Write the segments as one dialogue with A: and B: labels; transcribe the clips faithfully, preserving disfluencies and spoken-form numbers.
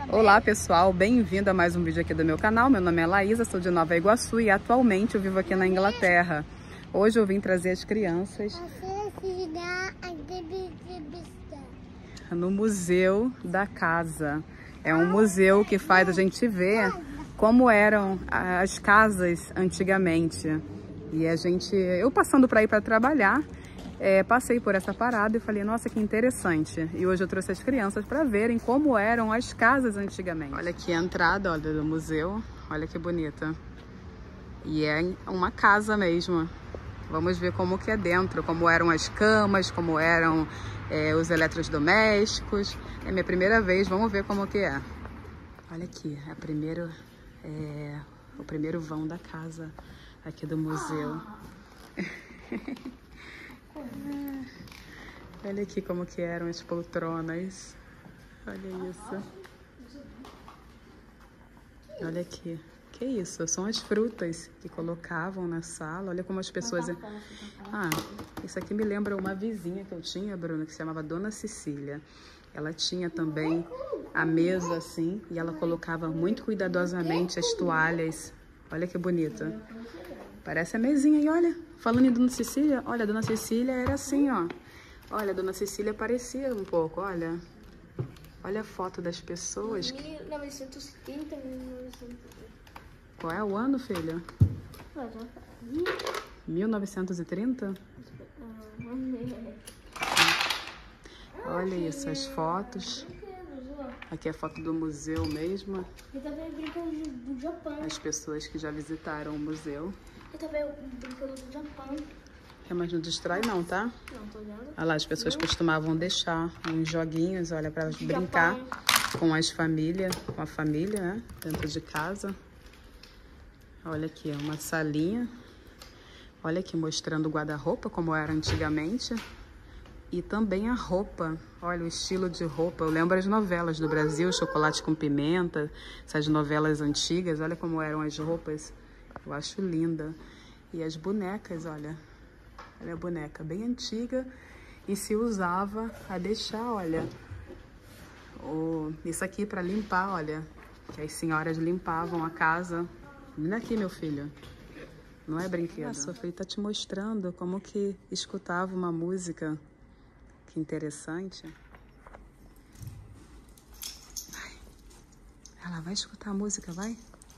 A: Olá pessoal, bem-vindo a mais um vídeo aqui do meu canal. Meu nome é Laísa, sou de Nova Iguaçu e atualmente eu vivo aqui na Inglaterra. Hoje eu vim trazer as crianças no Museu da Casa. É um museu que faz a gente ver como eram as casas antigamente. E a gente, eu passando para ir para trabalhar, É, passei por essa parada e falei, nossa, que interessante. E hoje eu trouxe as crianças para verem como eram as casas antigamente. Olha aqui a entrada, olha, do museu. Olha que bonita. E é uma casa mesmo. Vamos ver como que é dentro, como eram as camas, como eram é, os eletrodomésticos. É minha primeira vez, vamos ver como que é. Olha aqui, é, a primeiro, é o primeiro vão da casa aqui do museu. Olha aqui como que eram as poltronas. Olha isso. Olha aqui. Que isso? São as frutas que colocavam na sala. Olha como as pessoas... Ah, isso aqui me lembra uma vizinha que eu tinha, Bruna, que se chamava Dona Cecília. Ela tinha também a mesa assim, e ela colocava muito cuidadosamente as toalhas. Olha que bonita. Parece a mesinha. E olha, falando em Dona Cecília, olha, a Dona Cecília era assim, ó. Olha, a Dona Cecília parecia um pouco, olha. Olha a foto das pessoas.
B: mil novecentos e trinta, mil novecentos e trinta.
A: Qual é o ano, filha? mil novecentos e trinta? Olha isso, as fotos. Aqui é a foto do museu mesmo.
B: Eu também brincando do Japão.
A: As pessoas que já visitaram o museu.
B: Eu também brincando do Japão.
A: É, mas não distrai não, tá?
B: Não, tô olhando.
A: Olha lá, as pessoas costumavam deixar uns joguinhos, olha, para brincar com as famílias, com a família, né? Dentro de casa. Olha aqui, uma salinha. Olha aqui, mostrando o guarda-roupa, como era antigamente. E também a roupa. Olha, o estilo de roupa. Eu lembro as novelas do Brasil, Chocolate com Pimenta, essas novelas antigas. Olha como eram as roupas. Eu acho linda. E as bonecas, olha. Olha a boneca bem antiga. E se usava a deixar, olha. O, isso aqui para limpar, olha. Que as senhoras limpavam a casa. Vem aqui, meu filho. Não é brinquedo. A Sofia tá te mostrando como que escutava uma música. Que interessante. Vai. Ela vai escutar a música, vai?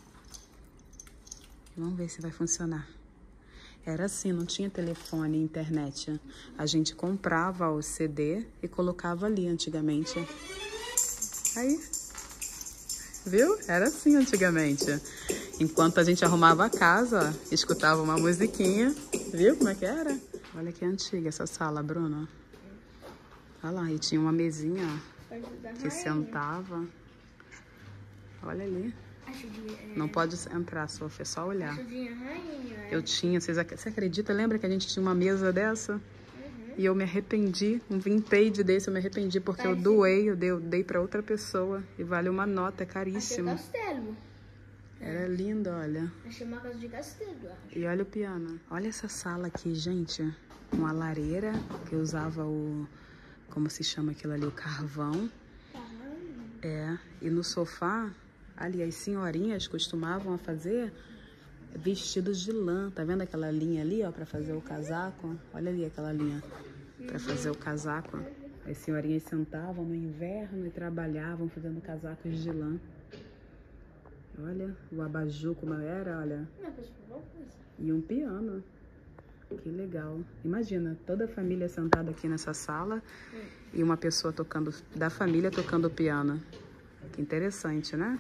A: Vamos ver se vai funcionar. Era assim, não tinha telefone e internet. A gente comprava o C D e colocava ali antigamente. Aí. Viu? Era assim antigamente. Enquanto a gente arrumava a casa, ó, escutava uma musiquinha. Viu como é que era? Olha que antiga essa sala, Bruno. Olha lá, e tinha uma mesinha que sentava. Olha ali. Não pode entrar, Sofia, é só olhar. Eu tinha, vocês você acredita? Lembra que a gente tinha uma mesa dessa? E eu me arrependi, um vintage desse, eu me arrependi porque eu doei, eu dei, eu dei pra outra pessoa. E vale uma nota, é caríssimo.
B: Achei castelo.
A: Era lindo, olha.
B: Achei uma casa de castelo, acho.
A: E olha o piano. Olha essa sala aqui, gente. Com a lareira, que eu usava o... Como se chama aquilo ali? O carvão. É. E no sofá, ali as senhorinhas costumavam fazer vestidos de lã. Tá vendo aquela linha ali, ó, pra fazer o casaco? Olha ali aquela linha pra fazer o casaco. As senhorinhas sentavam no inverno e trabalhavam fazendo casacos de lã. Olha o abajur como era, olha. E um piano. Que legal. Imagina, toda a família sentada aqui nessa sala e uma pessoa tocando, da família tocando piano. Que interessante, né?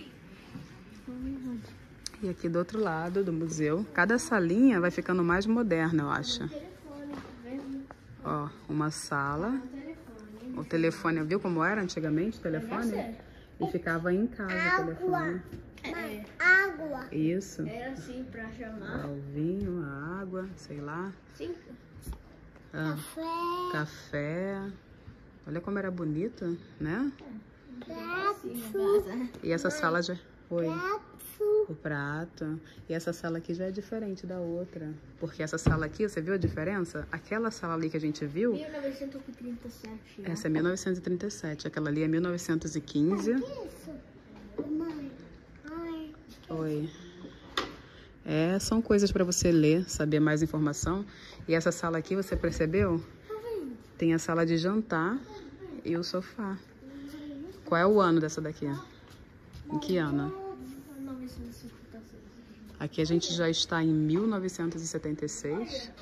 A: E aqui do outro lado do museu, cada salinha vai ficando mais moderna, eu acho. Ó, uma sala. O telefone, viu como era antigamente o telefone? E ficava em casa o telefone.
B: É.
A: Água. Isso.
B: Era assim pra chamar.
A: O vinho, a água, sei lá.
B: Sim.
A: Ah, café. Café. Olha como era bonito, né?
B: Prato.
A: E essa sala já... Oi. O prato. E essa sala aqui já é diferente da outra. Porque essa sala aqui, você viu a diferença? Aquela sala ali que a gente viu...
B: mil novecentos e trinta e sete.
A: Essa é mil novecentos e trinta e sete. Aquela ali é mil novecentos e quinze. Oi. É, são coisas para você ler, saber mais informação. E essa sala aqui, você percebeu? Tem a sala de jantar e o sofá. Qual é o ano dessa daqui? Em que ano? Aqui a gente já está em mil novecentos e setenta e seis.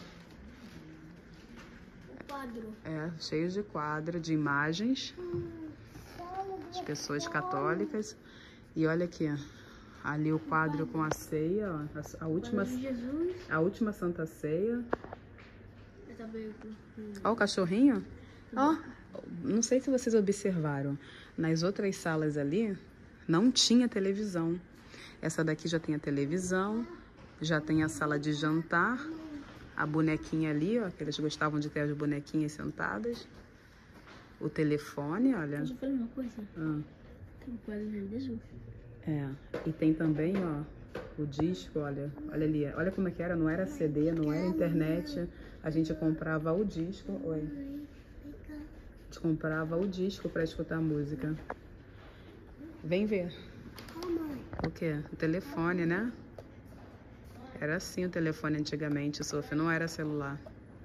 B: Quadro.
A: É, cheio de quadro, de imagens de pessoas católicas. E olha aqui, ali o quadro com a ceia, ó, a, a última,
B: Jesus.
A: a última Santa Ceia.
B: Também.
A: Ó o cachorrinho. Ó, não sei se vocês observaram, nas outras salas ali não tinha televisão. Essa daqui já tem a televisão, já tem a sala de jantar, a bonequinha ali, ó, que eles gostavam de ter as bonequinhas sentadas. O telefone, olha.
B: Deixa eu falar uma coisa.
A: Ah.
B: Tem um quadro de Jesus.
A: É, e tem também, ó, o disco, olha, olha ali, olha como é que era, não era C D, não era internet, a gente comprava o disco, oi, a gente comprava o disco para escutar música. Vem ver. O quê? O telefone, né? Era assim o telefone antigamente, Sofia, não era celular.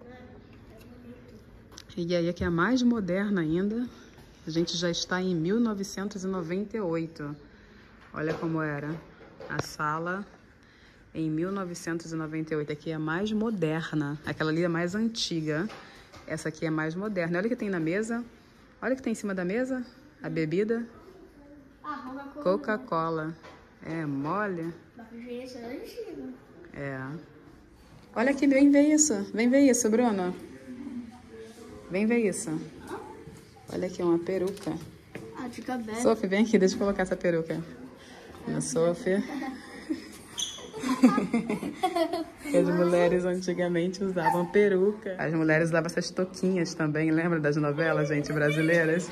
A: E aí aqui é a mais moderna ainda, a gente já está em mil novecentos e noventa e oito. Olha como era a sala em mil novecentos e noventa e oito. Aqui é a mais moderna. Aquela ali é mais antiga. Essa aqui é mais moderna. Olha o que tem na mesa. Olha o que tem em cima da mesa. A bebida. Coca-Cola. É mole. É. Olha aqui, vem ver isso. Vem ver isso, Bruno. Vem ver isso. Olha aqui, uma peruca.
B: Ah, fica bem.
A: Sofia, vem aqui, deixa eu colocar essa peruca. Na Sofia. As mulheres antigamente usavam peruca. As mulheres usavam essas touquinhas também, lembra das novelas, gente, brasileiras?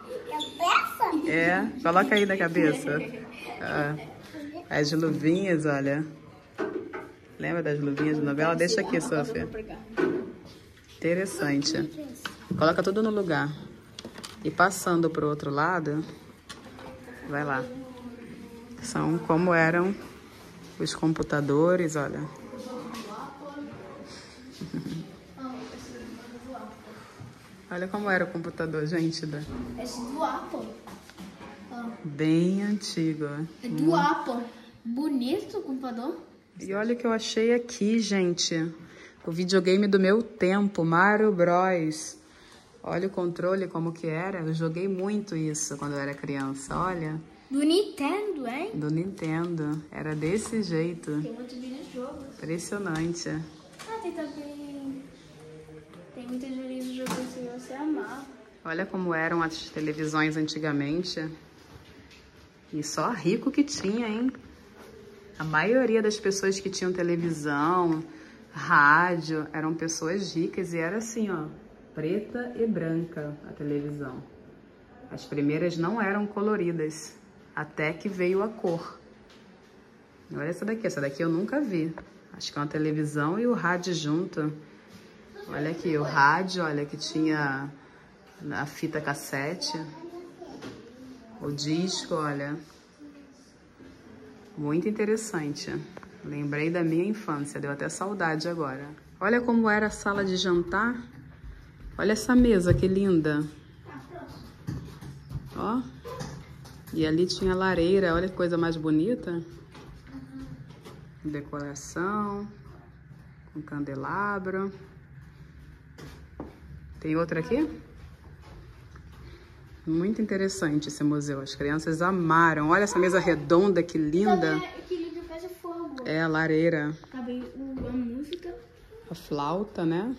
A: É, coloca aí na cabeça. Ah, as luvinhas, olha. Lembra das luvinhas de novela? Deixa aqui, Sofia. Interessante. Coloca tudo no lugar. E passando pro outro lado, vai lá. São como eram os computadores, olha. Olha como era o computador, gente. Da...
B: Esse do Apple.
A: Bem antigo.
B: É do hum. Apple. Bonito o computador.
A: E olha o que eu achei aqui, gente. O videogame do meu tempo, Mario Bros. Olha o controle como que era. Eu joguei muito isso quando eu era criança, olha.
B: Do Nintendo, hein?
A: Do Nintendo. Era desse jeito.
B: Tem muitos videojogos.
A: Impressionante.
B: Ah, tem também... Tem muitos videojogos que você amava.
A: Olha como eram as televisões antigamente. E só rico que tinha, hein? A maioria das pessoas que tinham televisão, rádio, eram pessoas ricas. E era assim, ó. Preta e branca a televisão. As primeiras não eram coloridas. Até que veio a cor. Olha essa daqui. Essa daqui eu nunca vi. Acho que é uma televisão e o rádio junto. Olha aqui, o rádio, olha que tinha a fita cassete. O disco, olha. Muito interessante. Lembrei da minha infância. Deu até saudade agora. Olha como era a sala de jantar. Olha essa mesa, que linda. Ó. E ali tinha lareira, olha que coisa mais bonita. Decoração, com candelabro. Tem outra aqui? Muito interessante esse museu, as crianças amaram. Olha essa mesa redonda, que linda. É a lareira.
B: Cabe a música.
A: A flauta, né?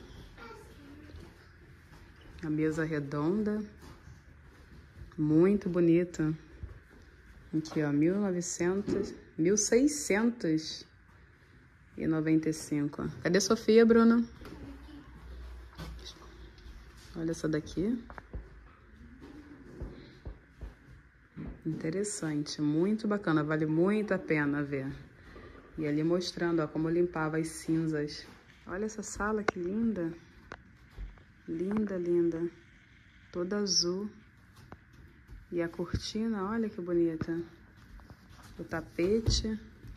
A: A mesa redonda. Muito bonita. Aqui, ó, mil novecentos, mil seiscentos e noventa e cinco. Cadê a Sofia, Bruno? Olha essa daqui. Interessante, muito bacana, vale muito a pena ver. E ali mostrando, ó, como limpava as cinzas. Olha essa sala, que linda. Linda, linda. Toda azul. E a cortina, olha que bonita. O tapete.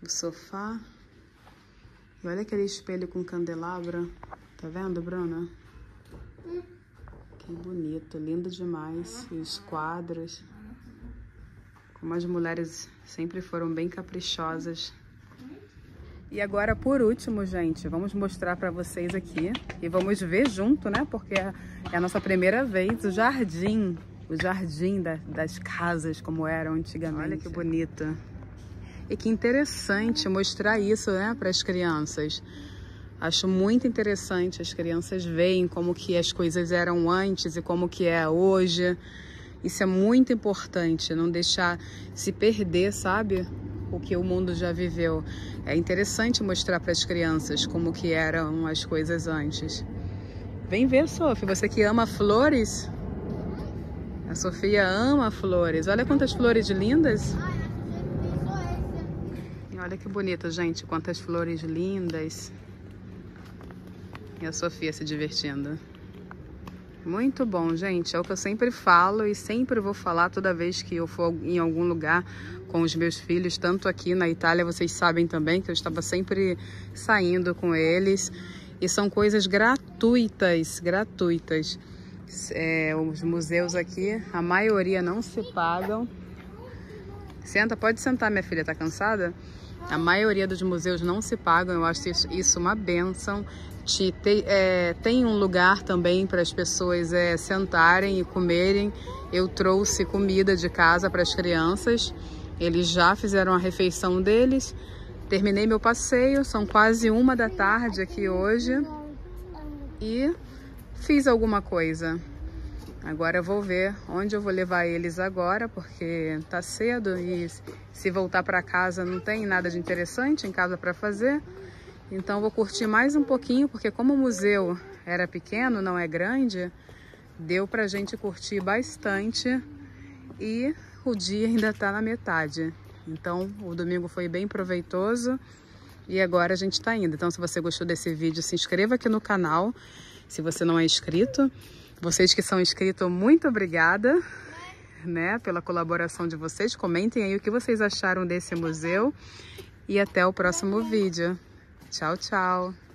A: O sofá. E olha aquele espelho com candelabro. Tá vendo, Bruna? Que bonito, lindo demais. E os quadros. Como as mulheres sempre foram bem caprichosas. E agora, por último, gente, vamos mostrar pra vocês aqui. E vamos ver junto, né? Porque é a nossa primeira vez o jardim. O jardim da, das casas, como eram antigamente. Olha que bonito. E que interessante mostrar isso, né, para as crianças. Acho muito interessante as crianças verem como que as coisas eram antes e como que é hoje. Isso é muito importante, não deixar se perder, sabe? O que o mundo já viveu. É interessante mostrar para as crianças como que eram as coisas antes. Vem ver, Sofia, você que ama flores. A Sofia ama flores. Olha quantas flores lindas. E olha que bonito, gente. Quantas flores lindas. E a Sofia se divertindo. Muito bom, gente. É o que eu sempre falo e sempre vou falar toda vez que eu for em algum lugar com os meus filhos, tanto aqui na Itália, vocês sabem também que eu estava sempre saindo com eles. E são coisas gratuitas, gratuitas. É, os museus aqui, a maioria não se pagam. Senta, pode sentar, minha filha, tá cansada? A maioria dos museus não se pagam, eu acho isso, isso uma bênção. Te, te, é, tem um lugar também para as pessoas é, sentarem e comerem. Eu trouxe comida de casa para as crianças. Eles já fizeram a refeição deles. Terminei meu passeio, são quase uma da tarde aqui hoje. E fiz alguma coisa. Agora eu vou ver onde eu vou levar eles agora, porque tá cedo e se voltar para casa não tem nada de interessante em casa para fazer. Então vou curtir mais um pouquinho, porque como o museu era pequeno, não é grande, deu pra gente curtir bastante e o dia ainda tá na metade. Então o domingo foi bem proveitoso e agora a gente tá indo. Então se você gostou desse vídeo, se inscreva aqui no canal, se você não é inscrito. Vocês que são inscritos, muito obrigada, né, pela colaboração de vocês. Comentem aí o que vocês acharam desse museu e até o próximo vídeo. Tchau, tchau!